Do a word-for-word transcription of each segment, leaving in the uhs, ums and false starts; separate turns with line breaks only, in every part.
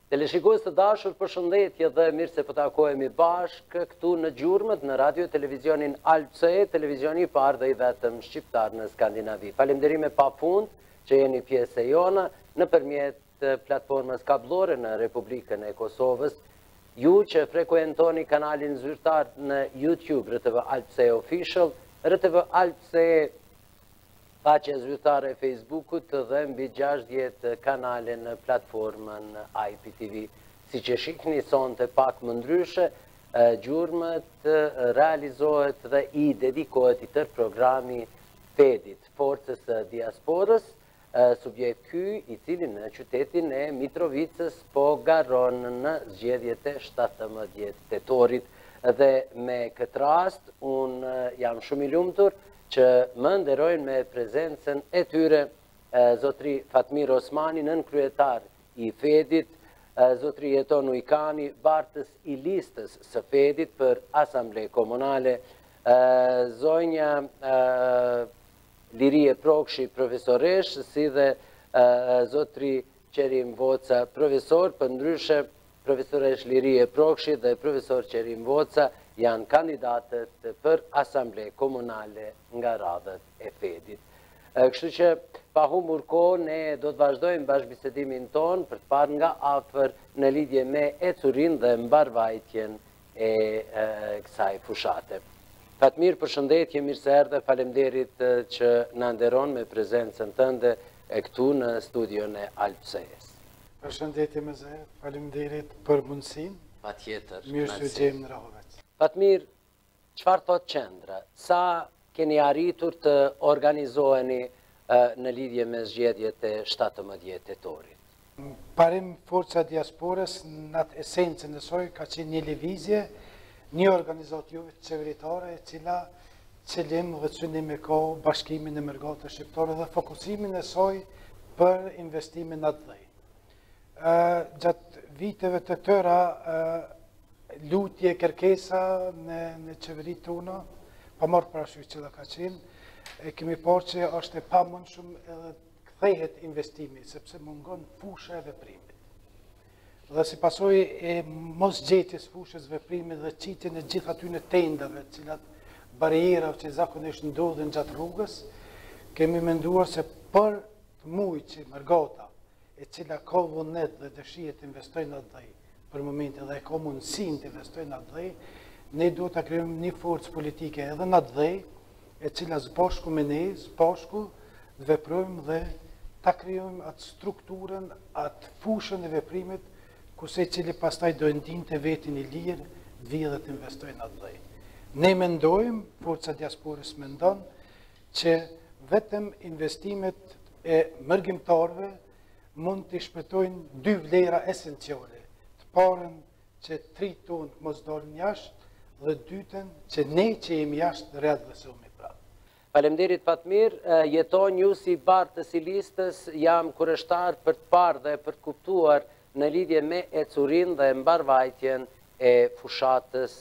Teleshikues të dashur, përshëndetje dhe mirë se po takohemi bashkë këtu në gjurmët në radio televizionin Alpse, televizioni i parë dhe i vetëm shqiptar në Skandinavi. Falenderime pafund që jeni pjesë e jona nëpërmjet platformës kablore në Republikën e Kosovës. Ju që frekuentoni kanalin zyrtar në YouTube R T V Alpse Official, R T V Alpse faqe zyrtare e Facebookut dhe mbi gjashtëdhjetë kanale në platformën I P T V. Si që shikni sonte pak më ndryshe, gjurmët realizohet dhe i dedikohet i tër programi Fedit, Forcës së Diasporës, subjekt ky i cili në qytetin e Mitrovicës po garron në zgjedhjet e shtatëmbëdhjetë tetorit. Dhe me këtë rast, unë jam shumë i lumtur që më nderojnë me prezencën e tyre zotri Fatmir Osmani, nën kryetar i Fedit, zotri Jeton Ujkani, bartës i listës së Fedit për Asamble Komunale, zonja Lirie Prokshi, profesoresh, si dhe zotri Qerim Voca, profesor, për ndryshe profesoresh Lirie Prokshi dhe profesor Qerim Voca janë kandidatët për Asamble Komunale nga radhët e Fedit. Kështu që pa humbur kohë, ne do të vazhdojmë bashkëbisedimin ton për të parë nga afër në lidhje me ecurin dhe mbarvajtjen e kësaj fushate. Fatmir, përshëndetje, mirë se erdhe, faleminderit që na nderon me prezencën tënde e këtu në studion e Alpses.
Përshëndetje me zë, faleminderit për mundësinë.
Patjetër.
Mirë se u gjejmë në radhë.
Fatmir, çfarë thot qendra? Sa keni arritur të organizoheni në lidhje me zgjedhjet e shtatëmbëdhjetë tetorit?
Parim Forca Diasporës në atë esencën e saj ka qenë një lëvizje, një organizativë qeveritare e cila qëllim dhe synim e ka bashkimin e mergatave shqiptare dhe fokusimin e saj për investimin në dhej. Gjatë viteve të tëra lutje, kërkesa në qeverit tona, pa marrë parasysh që dhe ka qenë, e kemi parë që është e pa mund shumë edhe kthehet investimi, sepse mungon fusha e veprimit. Dhe si pasoj e mos gjetjes fushës veprimit dhe qitjen e gjithë aty në tendave, cilat barierave që zakonisht ndodhin gjatë rrugës, kemi menduar se për të mujë që Margata, e cila ka vullnet dhe dëshirë të investojnë në dhej, për momentin dhe ka mundësin të investojnë në dhej, ne do të krijojmë një forcë politike edhe në dhej, e cila zbashku me ne, zbashku të veprojmë dhe ta krijojmë atë strukturën, atë fushën e veprimit, kurse cili pastaj do ndinte vetin i lirë, të vijë dhe të investojnë në dhej. Ne mendojmë, Forca Diasporës mendon, që vetëm investimet e mërgjimtarëve mund të shpëtojnë dy vlera esenciale. Të parën që tri tonë mos dalin jashtë dhe dytën që ne që jemi jashtë readresohemi prapë.
Faleminderit Fatmir, jeton ju si bartës i listës, jam kurështar për të parë dhe për të kuptuar në lidhje me ecurin dhe mbarvajtjen e fushatës.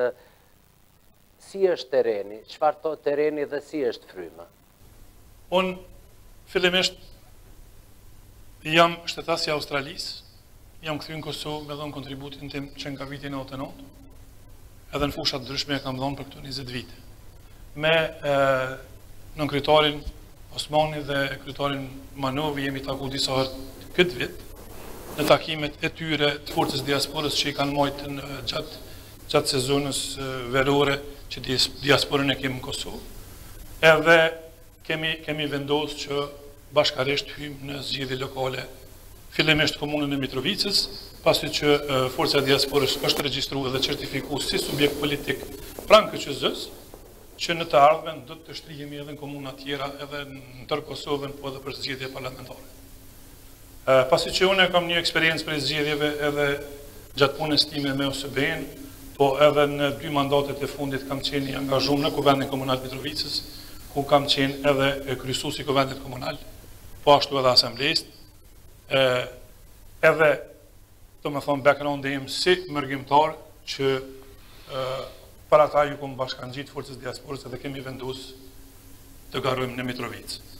Si është tereni? Çfarë thot tereni dhe si është fryma?
Unë fillimisht jam shtetas i Australisë, jam këthy në Kosovë me dhënë kontributin tim që nga vitin e nëntëdhjetë e nëntë, edhe në fushat ndryshme e kam dhënë për këto njëzet vite. Me nën kryetarin Osmani dhe kryetarin Manovi jemi taku disa herë këtë vit, në takimet e tyre të Forcës Diasporës që i kanë mojtë në gjatë, gjatë sezonës verore që diasporën e kemi në Kosovë. Edhe kemi, kemi vendosë që bashkarisht hymë në zgjedhje lokale, fillimisht komunën e Mitrovicës, pasi që uh, Forca Diasporës është regjistruar dhe certifikuar si subjekt politik pranë K Q Z-s, që në të ardhmen do të shtrihemi edhe në komuna tjera, edhe në tërë Kosovën, po edhe për zgjedhje parlamentare. Uh, pasi që unë kam një eksperiencë për zgjedhjeve edhe gjatë punës time me O S B-n, po edhe në dy mandatet e fundit kam qenë i angazhuar në Kuvendin Komunal Mitrovicës, ku kam qenë edhe kryesuesi i Kuvendit Komunal, po ashtu edhe asamblejist, uh, edhe të më thonë background im si mërgjimtar që uh, para ta ju kom bashkan gjitë Forcës Diasporës edhe kemi vendus të garojmë në Mitrovicë.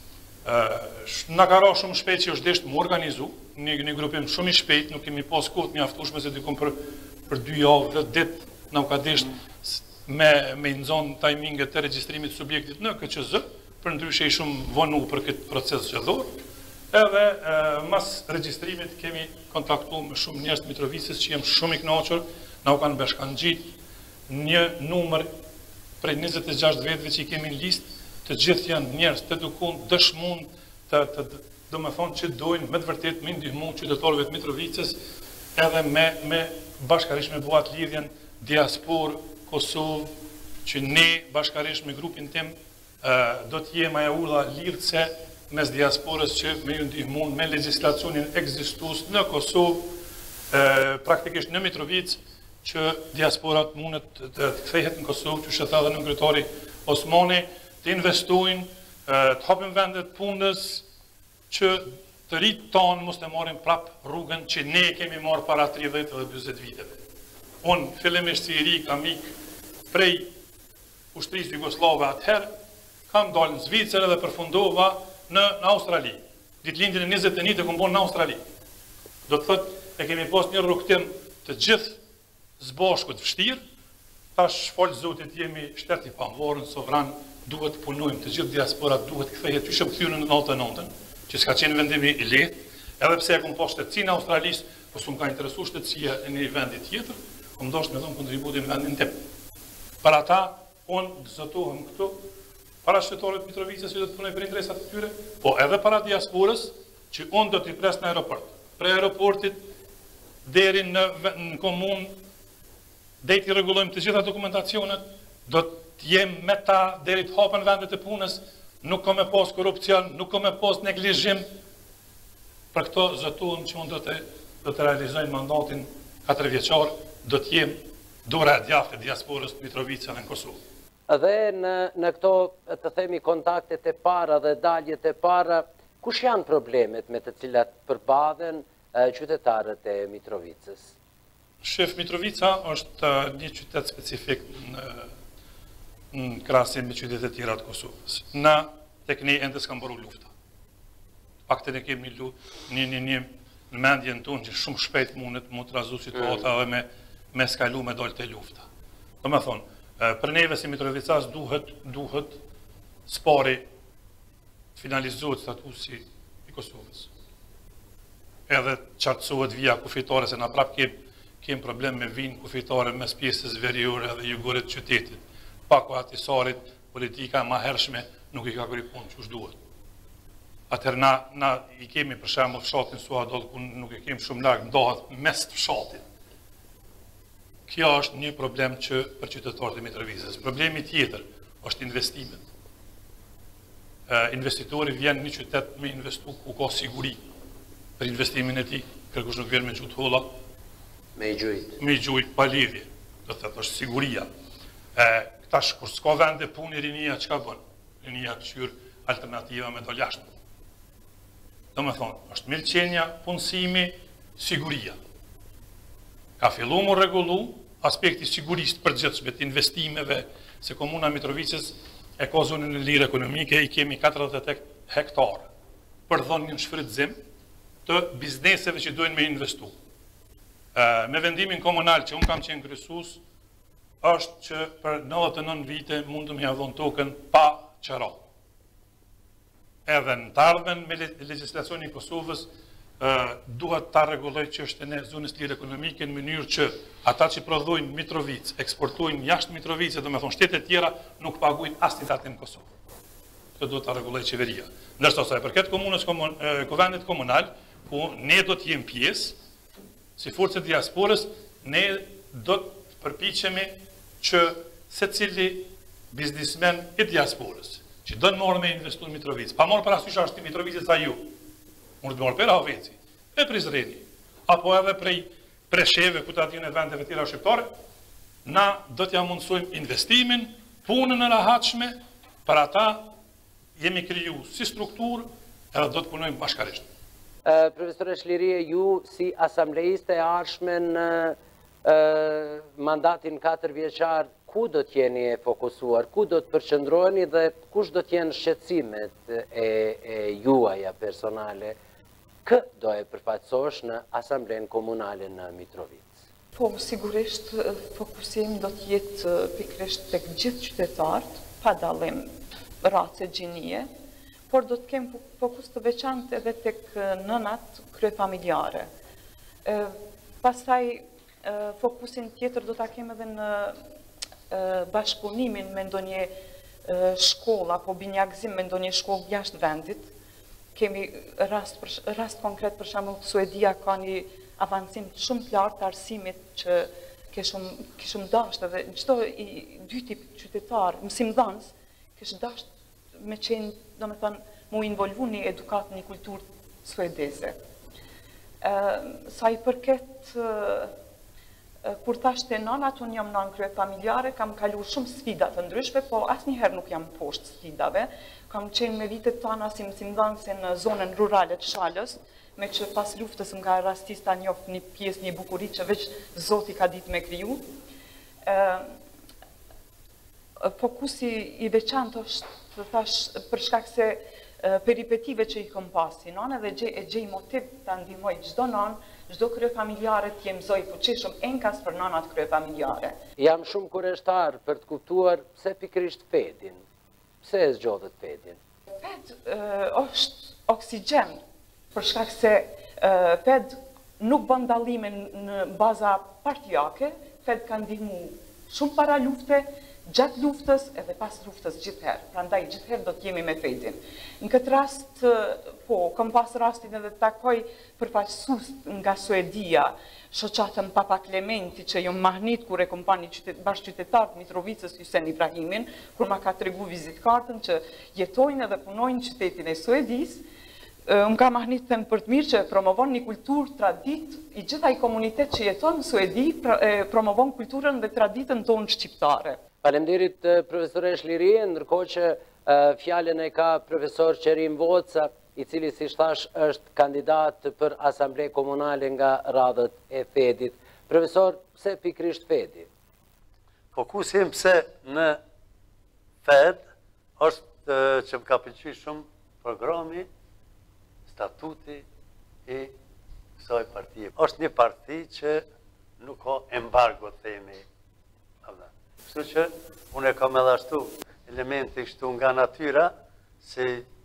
Në ka ra shumë shpejt që është deshtë më organizu, një grupim shumë i shpejt, nuk kemi pas kohë të mjaftueshme se dikom për dy javë dhe ditë në ka deshtë me nëzonë timinget të regjistrimit subjektit në K Q Z, për ndryshe i shumë vonu për këtë proces zgjedhor. Edhe mas regjistrimit kemi kontaktu me shumë njerëz të Mitrovicës që jem shumë i kënaqur, na u kanë bashkangjit një numër prej njëzet e gjashtë vetëve që i kemi në listë, të gjithë janë njerëz të edukun, dëshmun, të, të, do me thonë që dojnë me të vërtet me ndihmu qytetarëve të Mitrovicës, edhe me, me bashkarish me buat lidhjen diaspor, Kosovë, që ne bashkarish me grupin tim do t'jema e urdha lidhëse mes diasporës që me ju ndihmun me legislacionin ekzistus në Kosovë, praktikisht në Mitrovicë, që diasporat mundet të kthehet në Kosovë, që shëtha dhe në kryetari Osmani, të investojnë, të hapin vendet punës, që të rritë tonë mos të marrin prap rrugën që ne kemi marrë para tridhjetë dhe dyzet viteve. Unë fillimisht si i ri kam ik prej ushtrisë Jugoslave atëherë, kam dalë në Zvicër dhe përfundova në, në Australi. Ditëlindjen e njëzet e një të kumbon në Australi. Do të thot e kemi pas një rrugtim të gjithë zbashkut vështirë, tash falë Zotit jemi shteti pamvorën, sovran, duhet të punojmë, të gjithë diasporat duhet të kthehet, që shëmë këthyrën në nëntënëntën, që s'ka qenë vendimi i lehtë, edhe pse e kom pas shtetësi në Australisë, po s'u ka interesu shtetësia e një vendi tjetër, kom dashur me dhënë kontributin në vendin tim. Për ata, unë zëtohem këtu, para shtetarët Mitrovicës që do të punoj për interesat të tyre, po edhe para diasporës, që unë do t'i pres në aeroport. Pre aeroportit, deri në, në komunë, dhe t'i rregullojmë të gjitha dokumentacionet, do t'jem me ta deri të hapën vendet e punës, nuk ka me pas korupcion, nuk ka me pas neglizhim. Për këto zëtuam që unë do të, do të realizojnë mandatin katër vjeçar, do t'jem dora e djathtë e diasporës të Mitrovicës në Kosovë.
Dhe në, në këto, të themi, kontaktet e para dhe daljet e para, kush janë problemet me të cilat përbadhen qytetarët e Mitrovicës?
Shef, Mitrovica është një qytet specifik në, në krahasim me qytetet tjera të Kosovës. Na, tek ne ende s'kam bëru lufta. Paktën e kemi lu, një një një në mendjen tonë që shumë shpejt mundet mu të razu situata dhe me, me skalu me dollë të lufta. Do me thonë, për neve si Mitrovicas duhet, duhet spari finalizohet statusi i Kosovës. Edhe qartësohet vija kufitare, se na prap kem, kem problem me vinë kufitare mes pjesës veriore dhe jugurit qytetit. Pako atisarit, politika ma hershme nuk i ka kërri punë që është duhet. Atër na, na i kemi për shemë fshatin Suadol, ku nuk i kemi shumë largë, ndohet mes të fshatit. Kjo është një problem që për qytetarët e Mitrovicës. Problemi tjetër është investimet. Investitori vjen një qytet me investu ku ka siguri për investimin e tij, kërkush nuk vjen me gjutë holla,
me i gjujt.
Me i gjujt, pa lidhje. Do të thotë është siguria. Tash kur s'ka vende punë rinia çka bën? Rinia këshyr alternativa me dal jashtë. Do me thonë, është mirëqenia, punësimi, siguria. Ka fillu më regullu aspekti siguristë për gjithshme të investimeve, se komuna Mitrovicës e ka zonën e lirë ekonomike, i kemi katërdhjetë hektarë për dhonë një shfrytëzim të bizneseve që dojnë me investu. Me vendimin komunal që unë kam qenë kryesues, është që për nëntëdhjetë e nëntë vite mundëm ja dhon tokën pa qëra. Edhe në të ardhmen me legislacionin e Kosovës, duhet ta rregulloj çështjen e zonës lirë ekonomike në mënyrë që ata që prodhojnë Mitrovicë, eksportojnë jashtë Mitrovicës, do me thonë shtete tjera, nuk paguajnë asnjë tatë në Kosovë. Kjo duhet ta rregulloj qeveria. Ndërsa sa i përket komunës, kuvendit komunal, ku ne do të jemi pjesë, si forcë diasporës, ne do të përpiqemi që secili biznesmen i diasporës, që do të marrë me investu në Mitrovicë, pa marrë parasysh është i Mitrovicës a ju, mund të marrë për Haveci, e Prizreni, apo edhe prej presheve, ku të atin e vendeve tjera shqiptare, na do t'ja mundsojmë investimin, punën e rahatshme, për ata jemi kriju si strukturë, edhe do të punojmë bashkarisht.
Profesor Shlirie, ju si asamblejiste e arshme në mandatin katër vjeçar, ku do t'jeni e fokusuar, ku do të përqëndrojeni dhe kush do t'jenë shqetësimet e, e juaja personale, kë do e përfaqësosh në Asamblenë Komunale në Mitrovic?
Po, sigurisht, fokusim do t'jetë pikrisht tek gjithë qytetarët, pa dallim race gjinie, por do të kem fokus të veçantë edhe tek nënat kryefamiljare. Pastaj, fokusin tjetër do t'a kem edhe në bashkëpunimin me ndonjë shkollë apo binjagzim me ndonjë shkollë jashtë vendit. Kemi rast, rast konkret, për shembull, Suedia ka një avancim shumë të lartë të arsimit që kishëm dashur edhe çdo i dy tip qytetar, mësimdhënës, kishë dashur me qenë, domethënë, mu involvu një edukat, një kulturë suedeze. Sa i përket kur thash te nënat, unë jam nën krye familjare, kam kaluar shumë sfida të ndryshme, po asnjëherë nuk jam poshtë sfidave. Kam qenë me vitet tona si mësimdhënëse në zonën rurale të Shalës, me që pas luftës nga rastista njoh një pjesë, një bukuri që veç Zoti ka ditë me kriju. Fokusi i veçantë është, të thash, për shkak se peripetive që i kom pasi nënë, dhe e gjej motiv të ndihmoj çdo nënë, çdo krye familjare të jemëzoj fuqishëm enkas për nënat krye familjare.
Jam shumë kureshtar për të kuptuar pse pikrisht Fedin. Pse e zgjodhët Fedin?
Fed është oksigjen, për shkak se Fed nuk bën dallime në baza partijake, Fed ka ndihmu shumë para lufte, gjatë luftës edhe pas luftës gjithherë. Prandaj gjithherë do të jemi me Fedin. Në këtë rast, po, kam pas rastin edhe të takoj përfaqësues nga Suedia, shoqatën Papa Klementi, që jom mahnit kur e kom pa një bashkëqytetar të Mitrovicës, Hysen Ibrahimin, kur ma ka tregu vizitkartën që jetojnë edhe punojnë në qytetin e Suedisë. Më ka mahnit them për të mirë që promovon një kulturë tradit, i gjitha i komunitet që jeton në Suedi, promovon kulturën dhe traditën tonë shqiptare.
Faleminderit profesoresh Liri, ndërkohë që fjalën e ka profesor Qerim Voca, i cili si thash është kandidat për Asamble Komunale nga radhët e Fedit. Profesor, pse pikrisht Fedi?
Fokusim pse në Fed është që më ka pëlqyer shumë programi, statuti i kësaj partie. Është një parti që nuk ka embargo, themi. Kështu që unë e kam edhe ashtu elementi kështu nga natyra se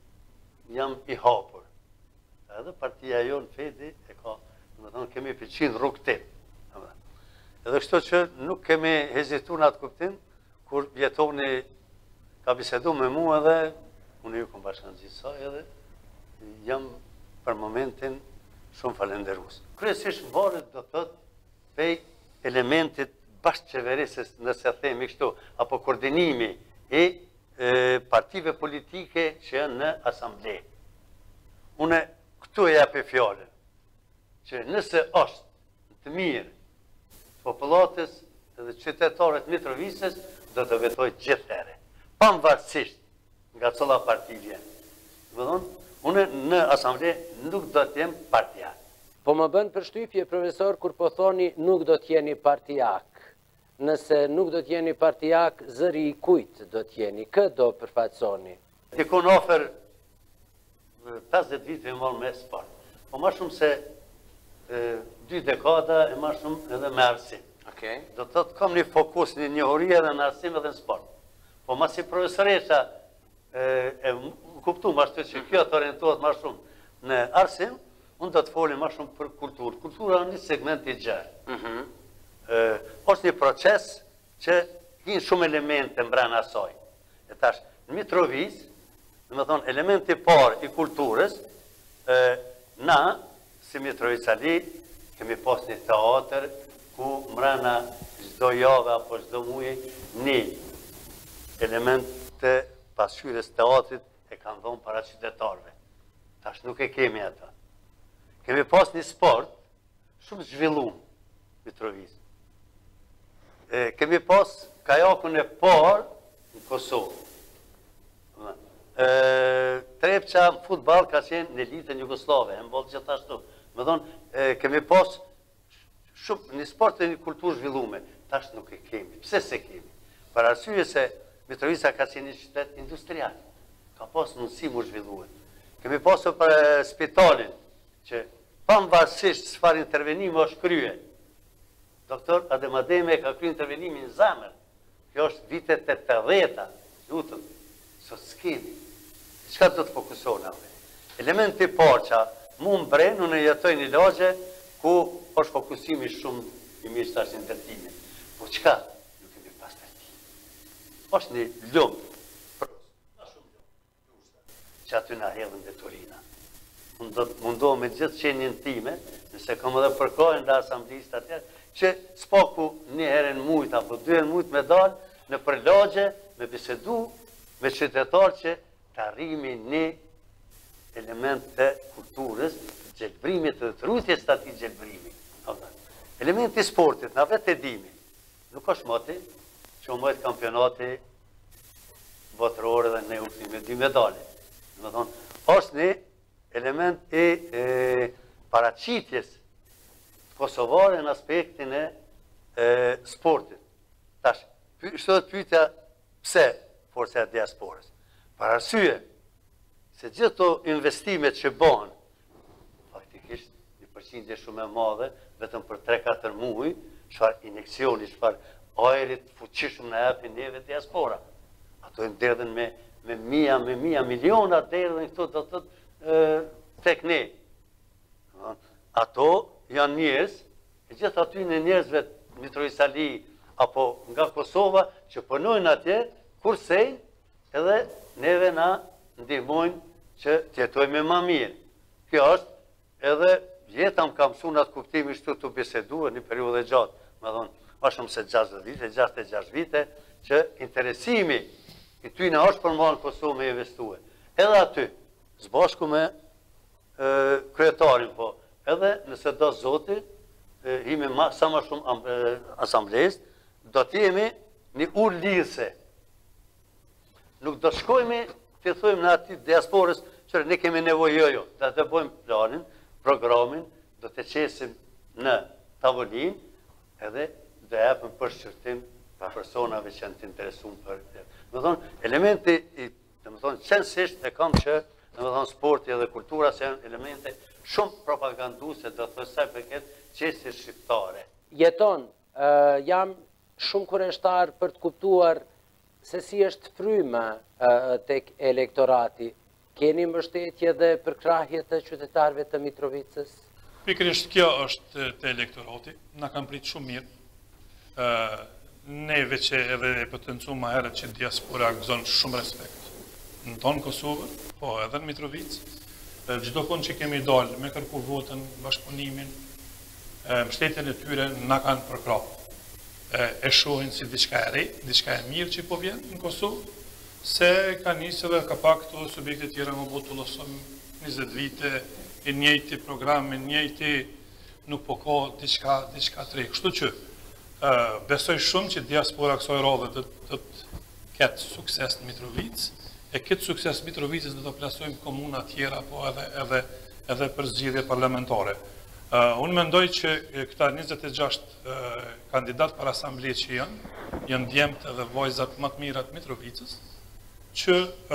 jam i hapur. Edhe partia jonë Fedi e ka, do të thonë, kemi përqind rrugë tim. Edhe kështu që nuk kemi hezitu në atë kuptim, kur vjetoni ka bisedu me mu edhe, unë ju kom bashkan gjithësaj edhe, jam për momentin shumë falenderues. Kryesisht varet do të thotë pej elementit bashkëqeverisës, nëse themi kështu, apo koordinimi i partive politike që janë në asamble. Une këtu e japi fjallën, që nëse është të mirë popullatës dhe qytetarët Mitrovices, do të vetoj gjithëherë, pavarësisht nga cila parti vjen. Më thonë, une në asamble nuk do të jem partijak.
Po më bën përshtypje, profesor, kur po thoni nuk do të jeni partijak. Nëse nuk do të jeni partijak, zëri i kujt do të jeni? Kë do përfaqësoni?
Ti kon ofer pesëdhjetë vite e mall me sport. Po më shumë se dy dekada e më shumë edhe me arsim.
Okay.
Do të thotë kam një fokus, një njohuri edhe në arsim edhe në sport. Po më si profesoresha e kuptu më ashtu që kjo të orientohet më shumë në arsim, unë do të folim më shumë për kulturë. Kultura në një segment i gjerë. Mhm. është një proces që kinë shumë elemente mbrana saj. E tash, në Mitrovic, dhe me thonë, elementi parë i kulturës, na, si Mitrovicali, kemi pas një teatr, ku mbrana çdo javë apo çdo muaj, një elemente pasqyrës teatrit e kanë dhonë para qytetarëve. Tash nuk e kemi ata. Kemi pas një sport, shumë zhvillum, Mitrovic. Kemi pas kajakun e parë në Kosovë. Trepqa në futbal ka qenë në elitën Jugoslave, e mbollë gjithashtu. Me thonë, kemi pas shumë një sport e një kulturë zhvillume. Tash nuk e kemi. Pse se kemi? Për arsye se Mitrovica ka qenë një qytet industrial, ka pas mundësi më zhvilluar. Kemi pasur për spitalin, që pavarësisht çfarë intervenimi është kryer, doktor Adem Ademe ka kryer intervenimin në zemër. Kjo është vitet e tetëdhjeta, lutëm, sot s'kemi. Çka do të fokusohena? Elementi i parë që mu më brenë, unë jetoj një lagje ku është fokusimi shumë i mirë tash në ndërtimin. Po çka? Nuk kemi pas ndërtim. Është një lumë, që aty na hedhën dhe Turina. Mundohë me gjithë qenjën time, nëse kom edhe përkojnë dhe asamblistë atjerë, që s'paku një herën mujtë, apo dy herën mujtë me dalë në përlagje, me bisedu, me qytetarë që të arrimi një element të kulturës, gjelbrimit të trutjes të ati gjelbrimi. Elementi sportit, na vetë e dimi, nuk është moti, që u mojtë kampionati botërore dhe ne u me dy medale. Më thonë, është një element e, e paraqitjes kosovare në aspektin e, e sportit. Tash, shtot pyetja pse forca e diasporës? Për arsye se gjithë to investimet që bëhen, faktikisht një përqindje shumë e madhe, vetëm për tre katër muaj, çfarë injeksioni, çfarë ajrit fuqishëm na japin neve diaspora. Ato e nderdhen me me mija, me mija, miliona derdhen këto do të thotë tek ne. Ato janë njerëz, e gjithë aty në njerëzve Mitrovicali apo nga Kosova që punojnë atje, kursej edhe neve na ndihmojnë që të jetojmë më mirë. Kjo është edhe jeta më ka mësuar në atë kuptimi shtu të biseduar një periudhë gjatë, më thonë, më shumë se gjashtëdhjetë vite, gjashtëdhjetë e gjashtë vite, që interesimi i ty në është për marë në Kosovë me investue. Edhe aty, zbashku me kryetarin, po, edhe nëse do zoti, jemi sa ma shumë asamblez, do t'jemi një ur lidhse. Nuk do shkojme, të thujmë në ati diasporës, që ne kemi nevojë jojo, dhe të bojmë planin, programin, do të qesim në tavolin, edhe dhe epëm për shqyrtim për personave që janë të interesuar për të. Më thonë, elementi, më thonë, qënësisht e kam që, më thonë, sporti dhe kultura se janë elemente shumë propaganduse, do të thësaj për këtë qesi shqiptare.
Jeton, jam shumë kureshtar për të kuptuar se si është fryma tek elektorati. Keni mbështetje dhe për krahje të qytetarëve të Mitrovicës?
Pikërisht kjo është të elektorati, na kam pritë shumë mirë. Neve që edhe e potencu ma herët që diaspora gëzon shumë respekt. Në tonë Kosovë, po edhe në Mitrovicë, gjdo konë që kemi dalë me kërku votën, bashkëpunimin, mbështetjen e tyre na kanë përkra. E shohin si diçka e re, diçka e mirë që po vjen në Kosovë, se ka njësë dhe ka pak këto subjekte tjera më botë të losëm njëzet vite, i njëjti programin, njëjti nuk po ka diçka, diçka të re. Kështu që besoj shumë që diaspora kësaj radhe të të ketë sukses në Mitrovicë, e këtë sukses Mitrovicës dhe të plasojmë komuna tjera, po edhe, edhe, edhe për zgjidhje parlamentare. Unë mendoj që këta njëzet e gjashtë kandidat për asamblej që janë, janë djemët edhe vojzat më të mirat Mitrovicës, që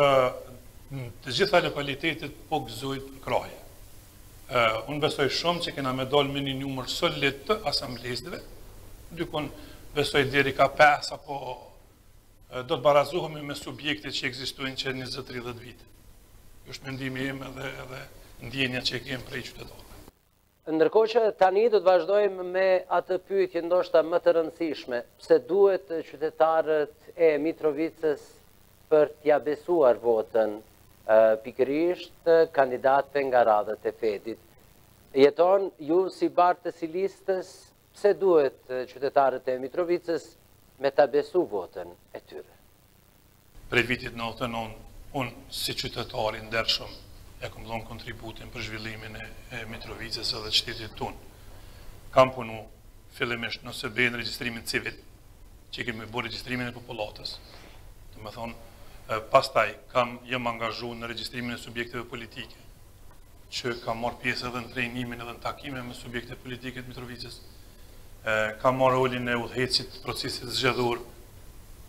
të gjitha lokalitetit po gëzojt në kraje. Unë besoj shumë që kena me dalë me një numër solid të asamblejsdve, dykon besoj deri ka pesë, apo do të barazohemi me subjekte që ekzistojnë që njëzet tridhjetë vite. është mendimi im edhe, edhe ndjenja që kemë prej qytetarëve.
Ndërkohë që tani do të vazhdojmë me atë pyetje ndoshta më të rëndësishme, pse duhet qytetarët e Mitrovicës për t'ja besuar votën pikërisht kandidatëve nga radhët e Fedit. Jeton ju si bartës i listës, pse duhet qytetarët e Mitrovicës me ta besu votën e tyre?
Prej vitit nëntëdhjetë e nëntë, unë si qytetari ndershëm e kom dhënë kontributin për zhvillimin e Mitrovicës edhe qytetit tonë. Kam punu fillimisht nëse bëjnë regjistrimin civil, që kemi bërë regjistrimin e popullatës. Të më thonë, pastaj kam jem angazhu në regjistrimin e subjekteve politike, që kam marrë pjesë edhe në trajnimin edhe në takime me subjekte politike të Mitrovicës. Kam marrë rolin e udhëhecit procesit zgjedhor,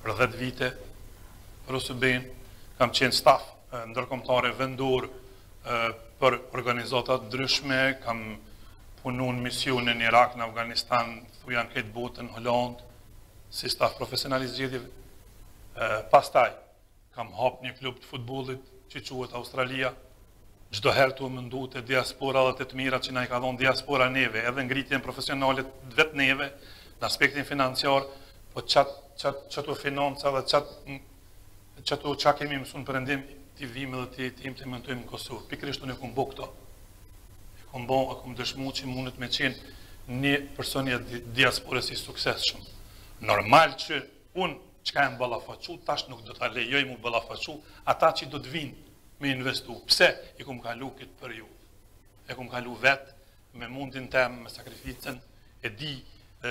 për dhjetë vite për U S B-n, kam qenë staf ndërkombëtare vendor për organizata të ndryshme, kam punu në misione në Irak, në Afganistan, thujan këtë botën, Holland, si staf profesionalist zgjedhjeve. Pastaj, kam hap një klub të futbollit që quhet Australia, çdo herë tu mëndu të diaspora dhe të të mira që na i ka dhënë diaspora neve, edhe ngritjen profesionale të vetë neve, në aspektin financiar, po qatë qatu financa dhe qatë qatu qa kemi mësun përëndim të vime dhe të implementojmë në Kosovë. Pikrisht unë e kumë bo këto. E kumë bo, e kumë dëshmu që mundet me qenë një personi e diaspores i sukses shumë. Normal që unë qka e më balafaqu, tash nuk do të lejoj mu balafaqu, ata që do të vinë me investu. Pse? I kumë kalu këtë periudhë. E kumë kalu vetë, me mundin tem, me sakrificën, e di e,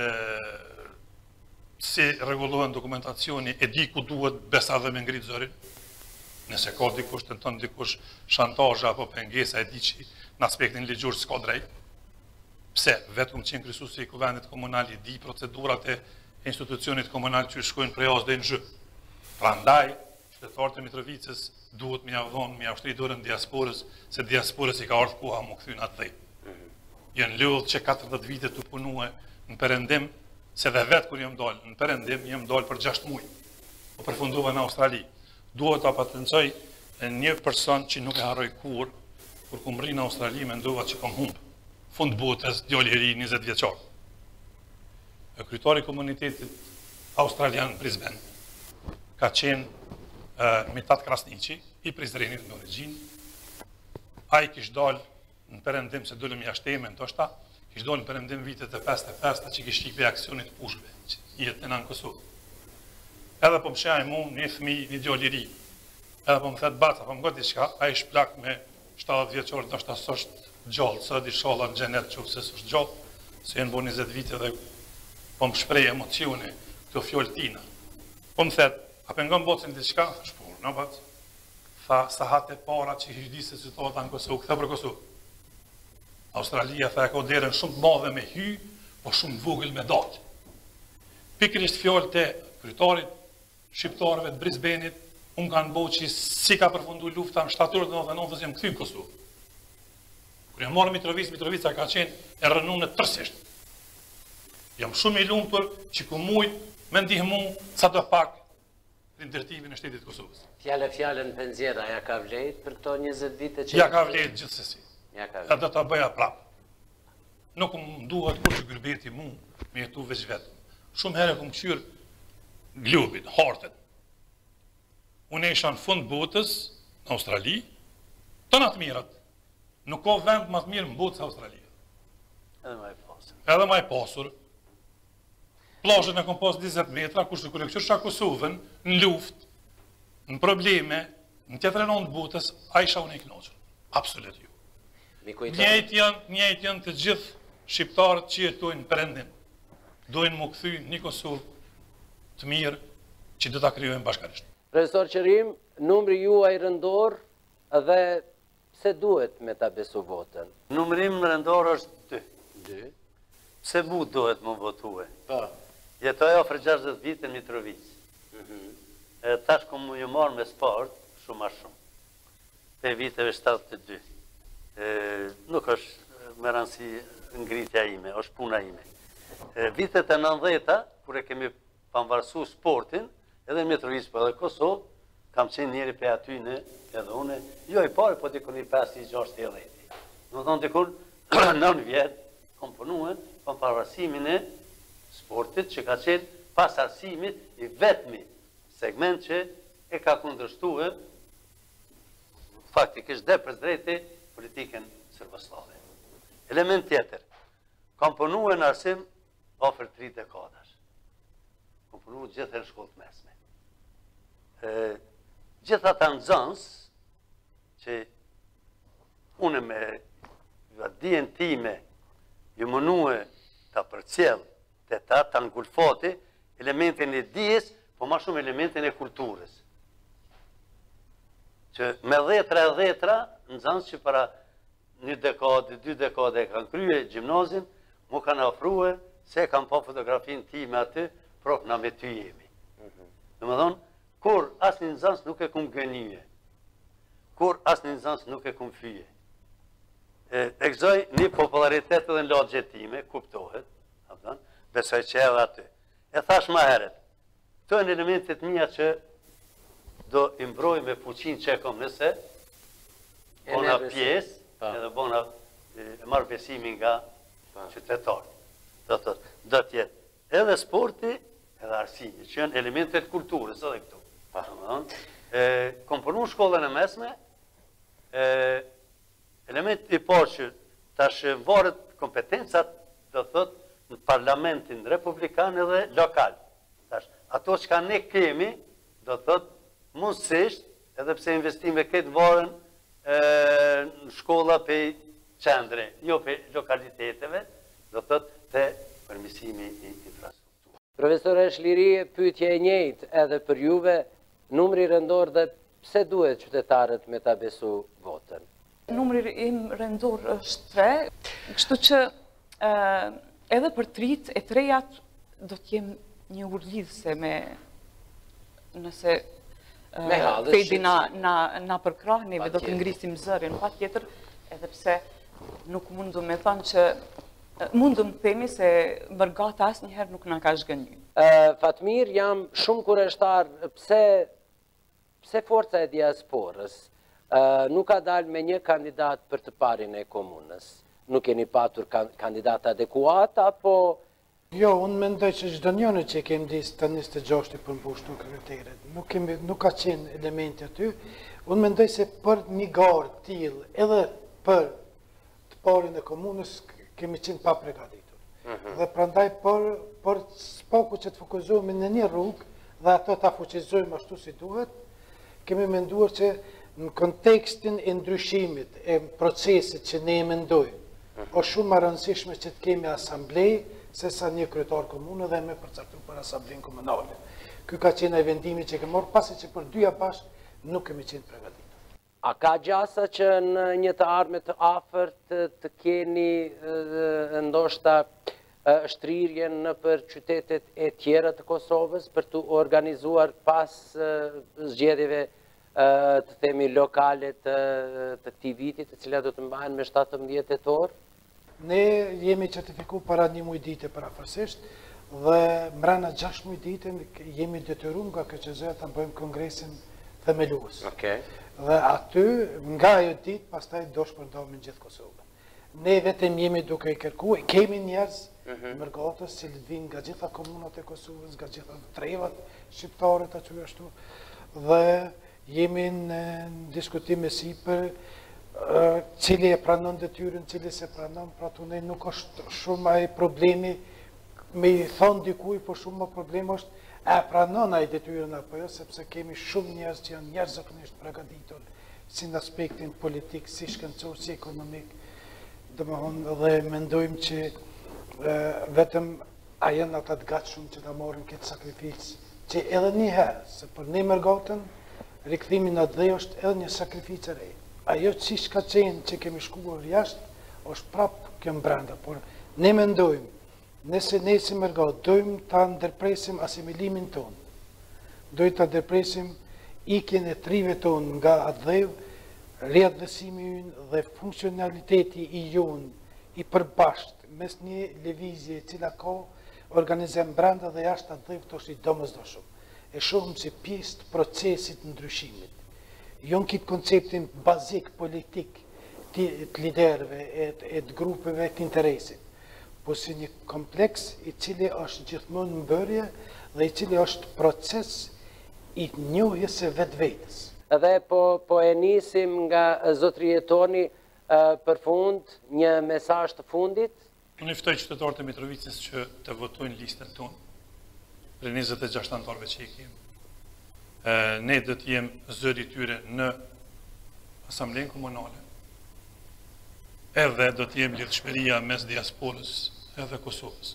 si regulohen dokumentacioni, e di ku duhet besa dhe me ngritë zërin. Nëse ka dikush të nëton dikush shantajë apo pengesa, e di që në aspektin ligjur s'ka drejt. Pse? Vetë kumë qenë krysusi i kuvendit komunal, i di procedurat e institucionit komunal që shkojnë prej as dhe në zhë. Pra ndaj, qytetarët e Mitrovicës duhet me javdhon, me javshtri dorën diasporës, se diasporës i ka ardhë koha më këthyn atë dhej. Jënë lodhë që katërdhjetë vite të punue në perëndim, se dhe vetë kur jam dalë, në perëndim jam dalë për gjashtë muaj. Po përfundova në Australi. Duhet ta patencoj një person që nuk e harroj kur, kur kum rri në Australi mendova që kam humb. Fund botës, djali i ri njëzet vjeçar. Kryetari i komunitetit australian në Brisbane ka qenë uh, Mitat Krasniqi, i Prizrenit në origjinë. Ai kishte dalë në perëndim se dolëm jashtëme ndoshta, kishte dalë në perëndim vitet e pesëdhjetë e pesëdhjetë që kishte shikë aksionit pushve, që jetën në Kosovë. Edhe po më shaj mu një fëmijë, një djalë i ri. Edhe po më thet baca, po më godi diçka, ai shplak me shtatëdhjetë vjeçor, ndoshta s'është gjallë, sa di sholla në xhenet çu se s'është gjallë, se janë bën njëzet vite dhe po më shprej emocione këto fjalë tina. Po më thet, a pengon bocën diçka? Thash po, në bac. Tha sa hate para që i disë situata në Kosovë, kthe për Kosovë. Australia tha ka derën shumë të madhe me hy, po shumë të vogël me dalë. Pikërisht fjalët e kryetarit shqiptarëve të Brisbaneit, unë kanë bëu që si ka përfunduar lufta në shtator të nëntëdhjetë jam kthy në Kosovë. Kur jam marrë Mitrovicë, Mitrovica ka qenë e rënuar tërësisht. Jam shumë i lumtur që ku mujt me ndihmu sa do pak në ndërtimin e shtetit të Kosovës.
Fjale fjalën Penzjera, ja ka vlejt për këto njëzet vite që...
Ja ka vlejt gjithsesi.
Ja ka
Ja
vlejt.
do ta bëja prapë. Nuk më duhet kur që gërbeti mu me jetu veç vetë. Shumë herë këmë këshyrë globin, hartën. Unë isha në fund botës, në Australi, të në të mirat. Nuk ka vend më të mirë në botë se Australia.
Edhe më e pasur.
Edhe më e pasur. Plazhën e kom pas njëzet metra, kurse kur e këshyrësha Kosovën, në luft, në probleme, në tjetër e nëndë botës, a isha unë i knoqër. Absolut ju.
Mi kujton.
Njëjtë janë, njëjtë janë të gjithë shqiptarët që jetojnë në perëndim. Dojnë më kthy një Kosovë të mirë që do ta krijojmë bashkërisht.
Profesor Qerim, numri juaj rëndor dhe pse duhet me ta besu votën?
Numërim rëndor është dy.
Dy.
Pse bu duhet më votue?
Po.
Jetoj afër gjashtëdhjetë vite në Mitrovicë. E tash ku më ju marrë me sport, shumë ma shumë. Pe viteve shtatëdhjetë e dy. E, nuk është me rëndësi ngritja ime, është puna ime. E, vitet e nëntëdhjetë, kur e kemi pavarësu sportin, edhe në Mitrovicë për edhe Kosovë, kam qenë njeri pe aty në edhe une, jo i pari, po dikun i pesë i gjashtë i dhjetë. Në thonë dikun, nëntë vjetë, kom punuen, kom pavarësimin e sportit që ka qenë pas arsimit i vetmi segment që e ka kundërshtuar faktikisht dhe për drejti politikën sërbëslave. Element tjetër, kam punuar në arsim ofër tri dekadash. Kam punuar gjithë në shkollë të mesme. E, gjithë ata nxënës që une me dijen time ju mënue ta përcjell të ta, ta ngulfati elementin e dijes, po ma shumë elementin e kulturës. Që me dhetra e dhetra, në zanë që para një dekade, dy dekade e kanë krye gjimnazin, mu kanë ofrue se kanë po fotografin ti me aty, prop na me ty jemi. Dhe më thonë, kur asë një nëzans nuk e kum gënije, kur asë një nëzans nuk e kum fyje. E gëzoj një popularitet edhe në lagjetime, kuptohet, besoj që edhe aty. E thash ma heret, të në elementet mija që do imbroj me fuqin që e kom nëse, bona pjesë, edhe bona e marrë besimin nga qytetarë. Do tjetë edhe sporti, edhe arsimi, që janë elementet kulturës edhe këtu. Kom përnu shkollën e mesme, element i parë që tash varet kompetencat, do thot, në parlamentin republikan edhe lokal. Ato që ka ne kemi, do thot, mundësisht, edhe pse investime këtë varen në shkolla për qendre, jo për lokaliteteve, do thot, të përmisimi i infrastrukturë.
Profesor Shliri, pyetje e njëjtë edhe për juve, numri rëndor dhe pse duhet qytetarët me ta besu votën?
Numri im rëndor është tre, kështu që edhe për trit e trejat do t'jem një urlidhse me nëse fejdi na përkrah, neve do të ngrisim zërin, pa tjetër, edhe pse nuk mundu me thonë që mundu më themi se Bërgata asë njëherë nuk nga ka zhgënjë.
Fatmir, jam shumë kureshtar, pse forca e diasporës nuk ka dalë me një kandidat për të parin e komunës? Nuk keni patur kandidat adekuat, apo...
Jo, unë mendoj që çdo njëri që kemi disë të njëzet e gjashtë për mbushtu kriteret. Nuk ka qenë elementi aty. Unë mendoj se për një garë t'il, edhe për të parin e komunës, kemi qenë pa pregaditur. Dhe prandaj për spaku që të fokuzohemi në një rrugë, dhe ato të fuqizojmë ashtu si duhet, kemi menduar që në kontekstin e ndryshimit, e procesit që ne e mendojmë, o shumë më rëndësishme që të kemi asamblej, se sa një kryetar komune dhe me përcaktuar për asamblejnë komunale. Ky ka qenë ai vendimi që kemi marrë, pasi që për dyja bashkë nuk kemi qenë përgatitur.
A ka gjasa që në një të ardhme të afërt të keni ndoshta shtrirjen në për qytetet e tjera të Kosovës për të organizuar pas zgjedhjeve të themi lokale të këtij viti, të cilat do të mbahen me shtatëmbëdhjetë tetor?
Ne jemi certifiku para një muj dite për afërsisht, dhe mrena gjashtë muj dite jemi detyruar nga K Q Z-ja të bëjmë kongresin themelues. Dhe aty, nga ajo ditë, pastaj do shpërndohemi në gjithë Kosovën. Ne vetëm jemi duke i kërkuar, kemi njerëz Mërgatës që vinë nga gjitha komunat e Kosovës, nga gjitha trevat shqiptarët aty ashtu, dhe jemi në diskutim me sipër cili e pranon detyrën, cili se pranon, pra të ne nuk është shumë ai problemi me i thonë dikuj, por shumë më problemi është e pranon ai detyrën apo jo, sepse kemi shumë njerëz që janë njerëz zakonisht përgatitur, si në aspektin politik, si shkencor, si ekonomik, domethënë dhe mendojmë që vetëm a janë ata të gatshëm që ta marrin këtë sakrificë, që edhe një herë, se për ne Mërgatën, rikthimi në dhe është edhe një sakrificë e re. Ajo që ka qenë që kemi shkuar jashtë, është prapë këmë brenda, por ne mendojmë, nëse ne si Mërgatë, dojmë ta ndërpresim asimilimin tonë, dojmë ta ndërpresim ikjen e trive tonë nga atë dheu, riadhësimi ynë dhe funksionaliteti i jonë, i përbashkët, mes një lëvizje cila ka organizem brenda dhe jashtë atë dheu, të është i domosdoshëm. E shohëm si pjesë të procesit ndryshimit. Jo në kitë konceptin bazik politik të liderëve e të grupeve të interesit, po si një kompleks i cili është gjithmonë mbërje dhe i cili është proces i njohjes së vetvetes.
Dhe po e nisim nga zotri Jetoni për fund një mesazh të fundit.
Unë i ftoj qytetarët e Mitrovicës që të votojnë listën tonë për njëzet e gjashtë anëtarëve që i kemi. Ne do të jem zëri tyre në asamblejnë komunale. Edhe do të jem lidhshmëria mes diasporës edhe Kosovës.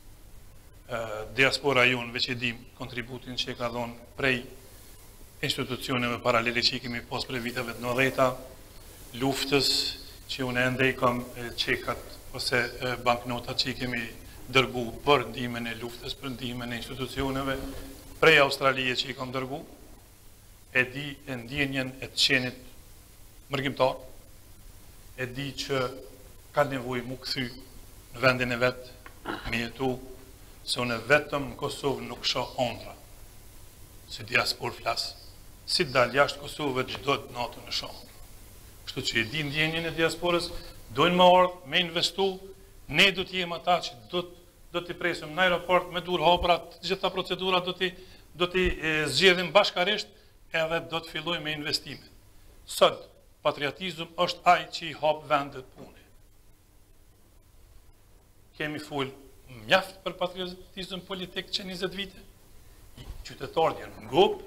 Diaspora jonë, veç e dim kontributin që e ka dhonë prej institucioneve paralele që i kemi pas prej viteve të nëdhjetë, luftës që unë ende i kam qekat ose banknotat që i kemi dërgu për ndihmën e luftës, për ndihmën e institucioneve, prej Australie që i kam dërgu, e di e ndjenjen e të qenit mërgjimtar, e di që ka nevoj mu këthy në vendin e vetë, me jetu, se unë vetëm në Kosovë nuk shoh ondra, se diaspor flasë, si dal jashtë Kosovë çdo natë në shoh. Kështu që e di ndjenjen e diasporës, dojnë më ardhë, me investu, ne do t'jem ata që do të do t'i presim në aeroport me dur haprat, gjitha procedurat do t'i do t'i zgjedhim bashkarisht edhe do të filloj me investime. Sot, patriotizm është ai që i hap vendet pune. Kemi full mjaft për patriotizm politik që njëzet vite, qytetarët janë ngop,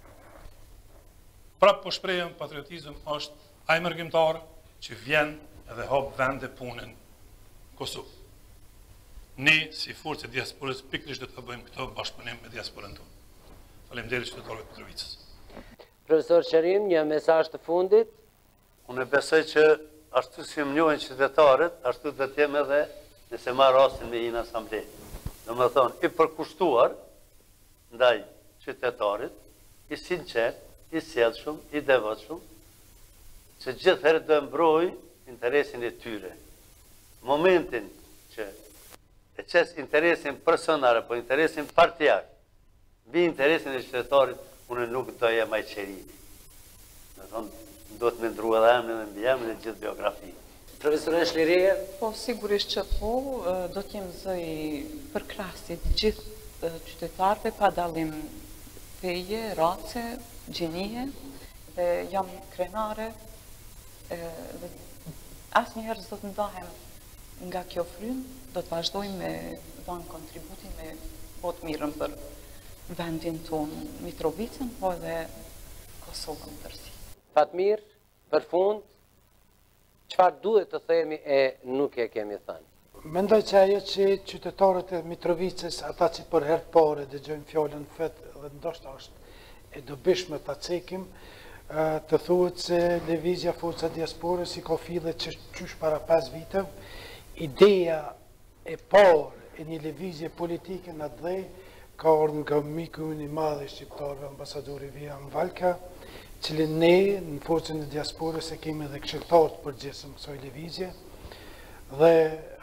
prap po shprehem patriotizm është ai mërgjimtar që vjen edhe hap vendet punën Kosovë. Ne, si forcë e diasporës, pikrisht do të bëjmë këto bashkëpunim me diasporën tonë. Faleminderit qytetarëve të Mitrovicës.
Profesor Qerim, një mesazh të fundit?
Unë besoj që ashtu si më njohin qytetarët, ashtu do të jem edhe nëse marr rastin me një asamble. Domethënë, i përkushtuar ndaj qytetarit, i sinqert, i sjellshëm, i devotshëm, që gjithherë do mbroj interesin e tyre. Momentin që e qes interesin personal, po interesin partijak, mbi interesin e qytetarit, unë nuk do jem ai qerimi. Do thonë, do të më ndrua edhe emrin dhe mbi emrin e gjithë biografi.
Profesore Shlirie?
Po, sigurisht që po, do t'jem zëj për krasit gjithë qytetarve, pa dalim feje, race, gjenie, dhe jam krenare, dhe asë njëherë zdo të ndahem nga kjo frymë, do të vazhdojmë me dhanë kontributin me botë mirën për vendin tonë Mitrovicën, po edhe Kosovën tërësi.
Fatmir, për fund, çfarë duhet të themi e nuk e kemi thënë?
Mendoj që ajo që qytetarët e Mitrovicës, ata që për herë të parë dëgjojnë fjalën fet dhe ndoshta është e dobishme ta cekim, të thuhet se lëvizja Forca Diasporës i ka filluar që qysh para pesë viteve. Ideja e parë e një lëvizje politike në dhe ka ardhur nga miku i madh i shqiptarëve, ambasadori Vian Valka, cili ne në Forcën e Diasporës e kemi edhe këshilltar të përgjithshëm kësaj lëvizje. Dhe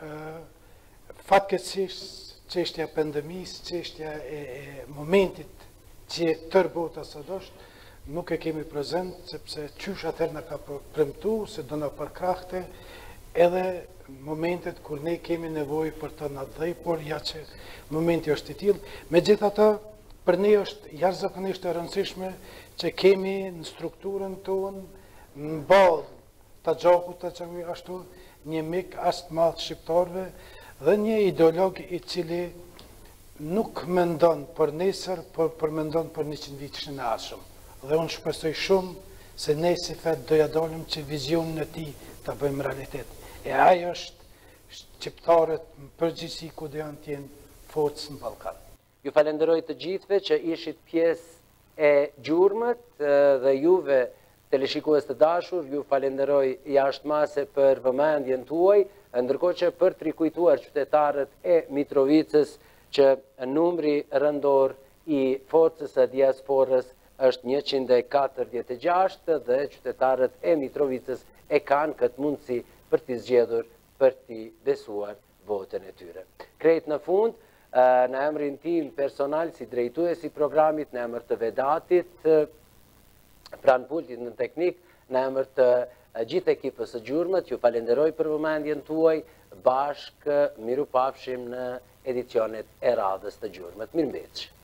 fatkeqësisht çështja e pandemisë, çështja e, e momentit që tërë bota sot është, nuk e kemi prezent, sepse qysh atër në ka premtu, se do në përkrahte, edhe momentet kur ne kemi nevoj për të në dhej, por ja që momenti është i tillë. Megjithatë, për ne është jashtëzakonisht e rëndësishme që kemi në strukturën tonë, në bazë të gjakut të qëmi ashtu, një mik ashtë madhë shqiptarve dhe një ideolog i cili nuk mendon për nesër, por për mendon për njëqind vitëshin e ardhshëm. Dhe unë shpresoj shumë se ne si fet doja dalim që vizionin e tij ta bëjmë realitet. E ajo është shqiptarët në përgjithësi ku do janë të jenë forcë në Ballkan.
Ju falenderoj të gjithëve që ishit pjesë e gjurmët dhe juve teleshikues të dashur, ju falenderoj jashtëmase për vëmendjen tuaj, ndërkohë që për të rikujtuar qytetarët e Mitrovicës që numri rëndor i forcës së diasporës është njëqind e katërdhjetë e gjashtë dhe qytetarët e Mitrovicës e kanë këtë mundësi për t'i zgjedhur, për t'i besuar votën e tyre. Krejt në fund, në emrin tim personal si drejtues i programit, në emër të Vedatit, pranë pultit në teknik, në emër të gjithë ekipës së gjurmët, ju falenderoj për vëmendjen tuaj, bashkë miru pafshim në edicionet e radhës të gjurmët. Mirëmbëngjes.